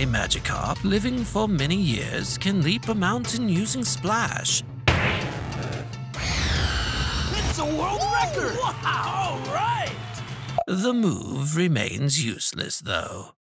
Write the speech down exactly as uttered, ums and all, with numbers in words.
A Magikarp living for many years can leap a mountain using Splash. It's a world record! Wow! All right! The move remains useless, though.